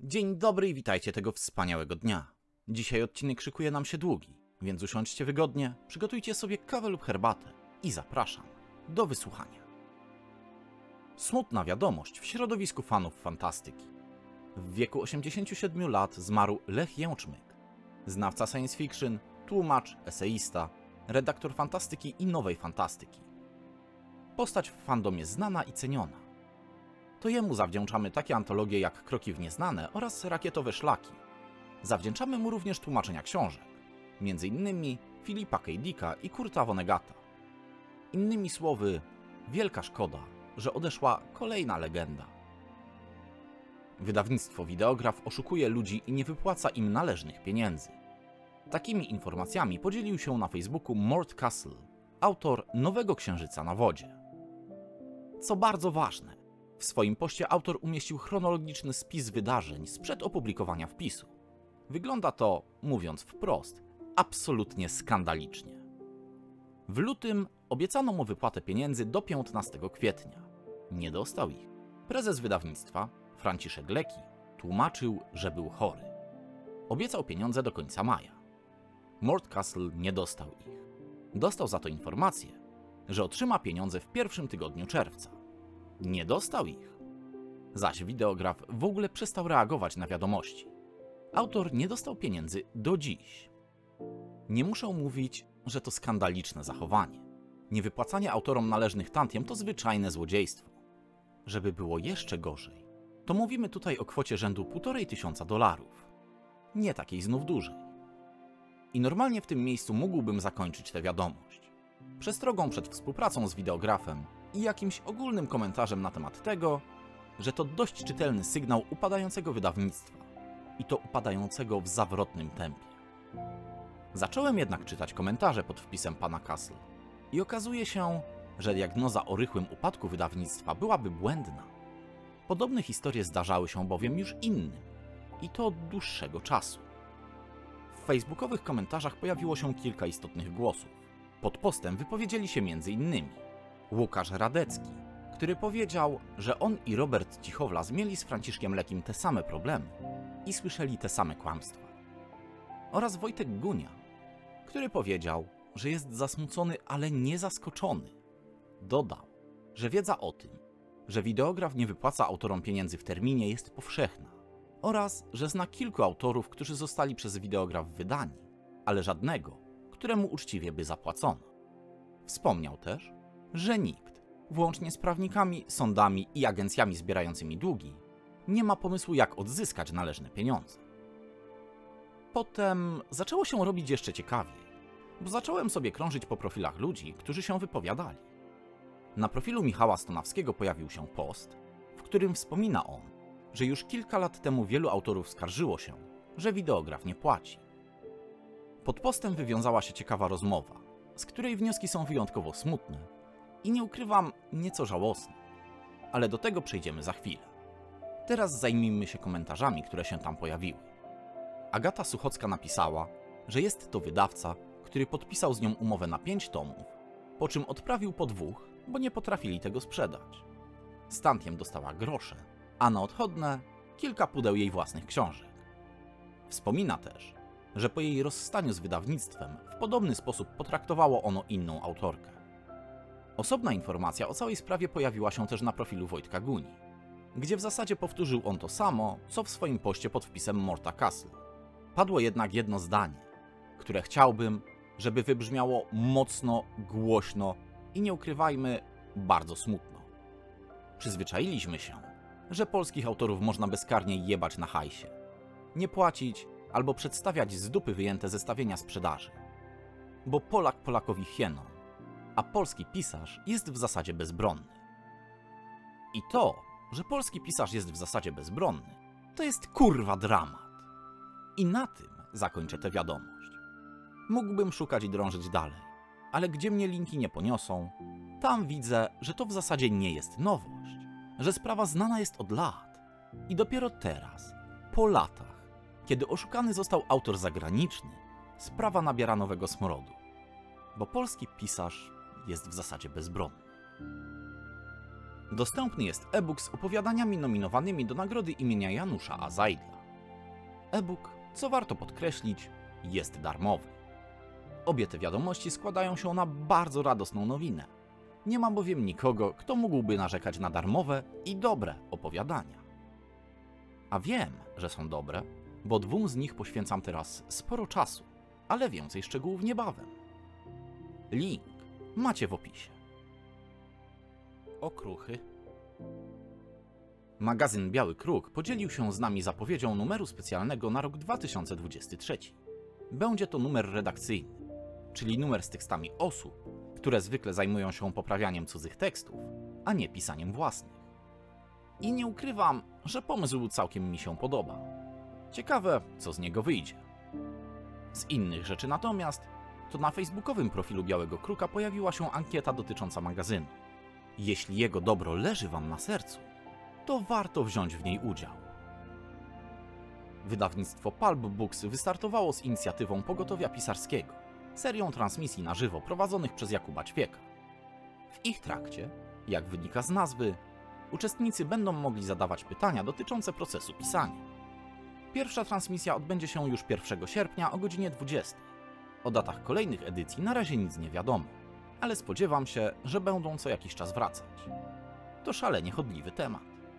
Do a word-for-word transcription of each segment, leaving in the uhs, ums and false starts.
Dzień dobry i witajcie tego wspaniałego dnia. Dzisiaj odcinek szykuje nam się długi, więc usiądźcie wygodnie, przygotujcie sobie kawę lub herbatę i zapraszam do wysłuchania. Smutna wiadomość w środowisku fanów fantastyki. W wieku osiemdziesięciu siedmiu lat zmarł Lech Jęczmyk, znawca science fiction, tłumacz, eseista, redaktor fantastyki i nowej fantastyki. Postać w fandomie znana i ceniona. To jemu zawdzięczamy takie antologie jak Kroki w nieznane oraz Rakietowe szlaki. Zawdzięczamy mu również tłumaczenia książek, między innymi Philippa K. Dicka i Kurta Vonnegata. Innymi słowy, wielka szkoda, że odeszła kolejna legenda. Wydawnictwo Videograf oszukuje ludzi i nie wypłaca im należnych pieniędzy. Takimi informacjami podzielił się na Facebooku Mort Castle, autor Nowego Księżyca na wodzie. Co bardzo ważne, w swoim poście autor umieścił chronologiczny spis wydarzeń sprzed opublikowania wpisu. Wygląda to, mówiąc wprost, absolutnie skandalicznie. W lutym obiecano mu wypłatę pieniędzy do piętnastego kwietnia. Nie dostał ich. Prezes wydawnictwa, Franciszek Leki, tłumaczył, że był chory. Obiecał pieniądze do końca maja. Mort Castle nie dostał ich. Dostał za to informację, że otrzyma pieniądze w pierwszym tygodniu czerwca. Nie dostał ich. Zaś Videograf w ogóle przestał reagować na wiadomości. Autor nie dostał pieniędzy do dziś. Nie muszę mówić, że to skandaliczne zachowanie. Niewypłacanie autorom należnych tantiem to zwyczajne złodziejstwo. Żeby było jeszcze gorzej, to mówimy tutaj o kwocie rzędu półtorej tysiąca dolarów. Nie takiej znów dużej. I normalnie w tym miejscu mógłbym zakończyć tę wiadomość. Przestrogą przed współpracą z Videografem i jakimś ogólnym komentarzem na temat tego, że to dość czytelny sygnał upadającego wydawnictwa i to upadającego w zawrotnym tempie. Zacząłem jednak czytać komentarze pod wpisem pana Castle i okazuje się, że diagnoza o rychłym upadku wydawnictwa byłaby błędna. Podobne historie zdarzały się bowiem już innym i to od dłuższego czasu. W facebookowych komentarzach pojawiło się kilka istotnych głosów. Pod postem wypowiedzieli się między innymi Łukasz Radecki, który powiedział, że on i Robert Cichowlas mieli z Franciszkiem Lekim te same problemy i słyszeli te same kłamstwa. Oraz Wojtek Gunia, który powiedział, że jest zasmucony, ale nie zaskoczony. Dodał, że wiedza o tym, że Videograf nie wypłaca autorom pieniędzy w terminie, jest powszechna oraz, że zna kilku autorów, którzy zostali przez Videograf wydani, ale żadnego, któremu uczciwie by zapłacono. Wspomniał też, że nikt, włącznie z prawnikami, sądami i agencjami zbierającymi długi, nie ma pomysłu, jak odzyskać należne pieniądze. Potem zaczęło się robić jeszcze ciekawiej, bo zacząłem sobie krążyć po profilach ludzi, którzy się wypowiadali. Na profilu Michała Stonawskiego pojawił się post, w którym wspomina on, że już kilka lat temu wielu autorów skarżyło się, że Videograf nie płaci. Pod postem wywiązała się ciekawa rozmowa, z której wnioski są wyjątkowo smutne i nie ukrywam, nieco żałosne, ale do tego przejdziemy za chwilę. Teraz zajmijmy się komentarzami, które się tam pojawiły. Agata Suchocka napisała, że jest to wydawca, który podpisał z nią umowę na pięć tomów, po czym odprawił po dwóch, bo nie potrafili tego sprzedać. Z tantiem dostała grosze, a na odchodne kilka pudeł jej własnych książek. Wspomina też, że po jej rozstaniu z wydawnictwem w podobny sposób potraktowało ono inną autorkę. Osobna informacja o całej sprawie pojawiła się też na profilu Wojtka Guni, gdzie w zasadzie powtórzył on to samo, co w swoim poście pod wpisem Morta Castle. Padło jednak jedno zdanie, które chciałbym, żeby wybrzmiało mocno, głośno i nie ukrywajmy, bardzo smutno. Przyzwyczailiśmy się, że polskich autorów można bezkarnie jebać na hajsie, nie płacić albo przedstawiać z dupy wyjęte zestawienia sprzedaży. Bo Polak Polakowi hieną, a polski pisarz jest w zasadzie bezbronny. I to, że polski pisarz jest w zasadzie bezbronny, to jest kurwa dramat. I na tym zakończę tę wiadomość. Mógłbym szukać i drążyć dalej, ale gdzie mnie linki nie poniosą, tam widzę, że to w zasadzie nie jest nowość, że sprawa znana jest od lat. I dopiero teraz, po latach, kiedy oszukany został autor zagraniczny, sprawa nabiera nowego smrodu, bo polski pisarz jest w zasadzie bezbronny. Dostępny jest e-book z opowiadaniami nominowanymi do nagrody imienia Janusza A. Zajdla. E-book, co warto podkreślić, jest darmowy. Obie te wiadomości składają się na bardzo radosną nowinę. Nie ma bowiem nikogo, kto mógłby narzekać na darmowe i dobre opowiadania. A wiem, że są dobre, bo dwóm z nich poświęcam teraz sporo czasu, ale więcej szczegółów niebawem. Link macie w opisie. Okruchy. Magazyn Biały Kruk podzielił się z nami zapowiedzią numeru specjalnego na rok dwa tysiące dwudziesty trzeci. Będzie to numer redakcyjny, czyli numer z tekstami osób, które zwykle zajmują się poprawianiem cudzych tekstów, a nie pisaniem własnych. I nie ukrywam, że pomysł całkiem mi się podoba. Ciekawe, co z niego wyjdzie. Z innych rzeczy natomiast, to na facebookowym profilu Białego Kruka pojawiła się ankieta dotycząca magazynu. Jeśli jego dobro leży wam na sercu, to warto wziąć w niej udział. Wydawnictwo Pulp Books wystartowało z inicjatywą Pogotowia Pisarskiego, serią transmisji na żywo prowadzonych przez Jakuba Ćwieka. W ich trakcie, jak wynika z nazwy, uczestnicy będą mogli zadawać pytania dotyczące procesu pisania. Pierwsza transmisja odbędzie się już pierwszego sierpnia o godzinie dwudziestej. O datach kolejnych edycji na razie nic nie wiadomo, ale spodziewam się, że będą co jakiś czas wracać. To szalenie chodliwy temat.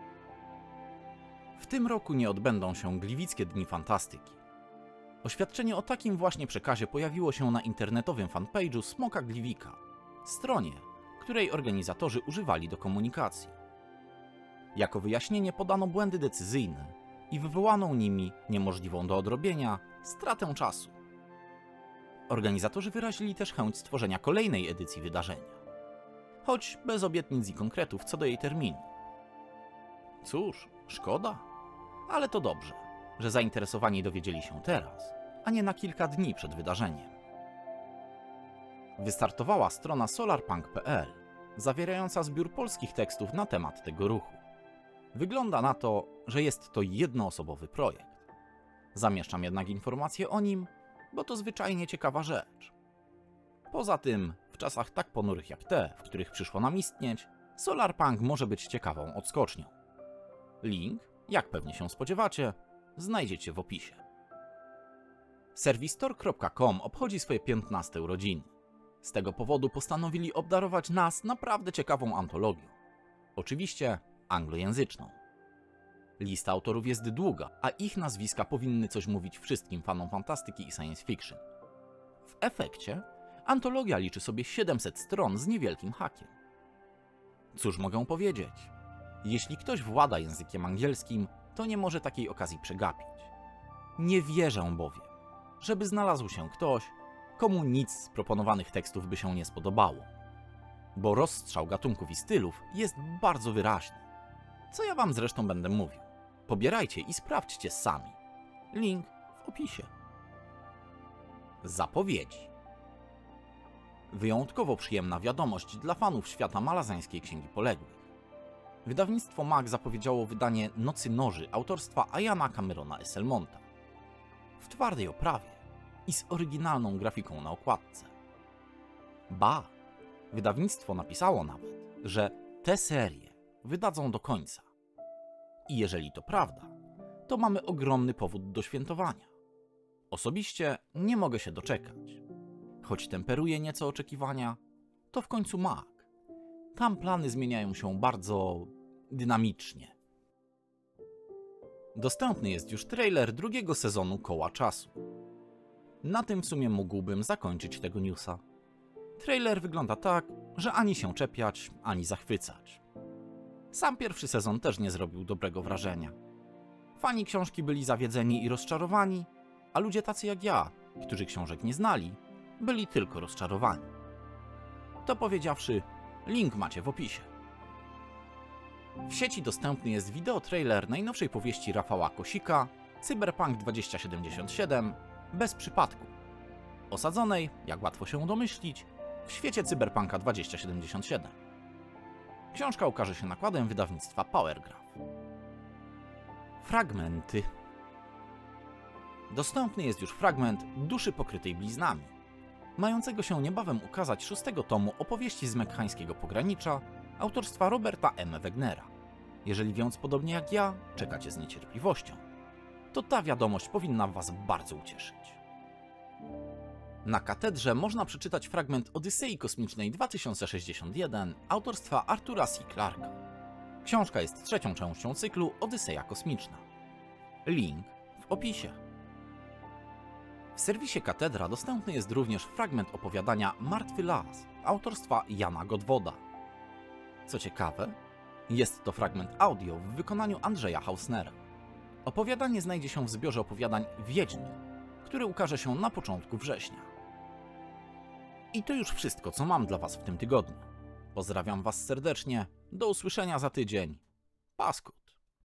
W tym roku nie odbędą się Gliwickie Dni Fantastyki. Oświadczenie o takim właśnie przekazie pojawiło się na internetowym fanpage'u Smoka Gliwika, stronie, której organizatorzy używali do komunikacji. Jako wyjaśnienie podano błędy decyzyjne i wywołaną nimi, niemożliwą do odrobienia, stratę czasu. Organizatorzy wyrazili też chęć stworzenia kolejnej edycji wydarzenia, choć bez obietnic i konkretów co do jej terminu. Cóż, szkoda, ale to dobrze, że zainteresowani dowiedzieli się teraz, a nie na kilka dni przed wydarzeniem. Wystartowała strona solarpunk kropka p l, zawierająca zbiór polskich tekstów na temat tego ruchu. Wygląda na to, że jest to jednoosobowy projekt. Zamieszczam jednak informacje o nim, bo to zwyczajnie ciekawa rzecz. Poza tym, w czasach tak ponurych jak te, w których przyszło nam istnieć, Solarpunk może być ciekawą odskocznią. Link, jak pewnie się spodziewacie, znajdziecie w opisie. Serwistor kropka com obchodzi swoje piętnaste urodziny. Z tego powodu postanowili obdarować nas naprawdę ciekawą antologią. Oczywiście anglojęzyczną. Lista autorów jest długa, a ich nazwiska powinny coś mówić wszystkim fanom fantastyki i science fiction. W efekcie antologia liczy sobie siedemset stron z niewielkim hakiem. Cóż mogę powiedzieć? Jeśli ktoś włada językiem angielskim, to nie może takiej okazji przegapić. Nie wierzę bowiem, żeby znalazł się ktoś, komu nic z proponowanych tekstów by się nie spodobało. Bo rozstrzał gatunków i stylów jest bardzo wyraźny. Co ja wam zresztą będę mówił. Pobierajcie i sprawdźcie sami. Link w opisie. Zapowiedzi. Wyjątkowo przyjemna wiadomość dla fanów świata malazańskiej Księgi Poległych. Wydawnictwo M A G zapowiedziało wydanie Nocy Noży autorstwa Iana Camerona Esselmonta. W twardej oprawie i z oryginalną grafiką na okładce. Ba, wydawnictwo napisało nawet, że tę serię wydadzą do końca. I jeżeli to prawda, to mamy ogromny powód do świętowania. Osobiście nie mogę się doczekać. Choć temperuje nieco oczekiwania, to w końcu M A G. Tam plany zmieniają się bardzo dynamicznie. Dostępny jest już trailer drugiego sezonu Koła Czasu. Na tym w sumie mógłbym zakończyć tego newsa. Trailer wygląda tak, że ani się czepiać, ani zachwycać. Sam pierwszy sezon też nie zrobił dobrego wrażenia. Fani książki byli zawiedzeni i rozczarowani, a ludzie tacy jak ja, którzy książek nie znali, byli tylko rozczarowani. To powiedziawszy, link macie w opisie. W sieci dostępny jest wideotrailer najnowszej powieści Rafała Kosika, Cyberpunk dwa tysiące siedemdziesiąt siedem, bez przypadku. Osadzonej, jak łatwo się domyślić, w świecie Cyberpunka dwa tysiące siedemdziesiąt siedem. Książka ukaże się nakładem wydawnictwa Powergraph. Fragmenty. Dostępny jest już fragment Duszy pokrytej bliznami, mającego się niebawem ukazać szóstego tomu opowieści z mekkańskiego pogranicza autorstwa Roberta M. Wegnera. Jeżeli więc podobnie jak ja czekacie z niecierpliwością, to ta wiadomość powinna Was bardzo ucieszyć. Na katedrze można przeczytać fragment Odysei Kosmicznej dwa tysiące sześćdziesiąt jeden autorstwa Artura C. Clarka. Książka jest trzecią częścią cyklu Odyseja Kosmiczna. Link w opisie. W serwisie Katedra dostępny jest również fragment opowiadania Martwy las autorstwa Jana Godwoda. Co ciekawe, jest to fragment audio w wykonaniu Andrzeja Hausnera. Opowiadanie znajdzie się w zbiorze opowiadań Wiedźmin, który ukaże się na początku września. I to już wszystko, co mam dla Was w tym tygodniu. Pozdrawiam Was serdecznie, do usłyszenia za tydzień. Pasku.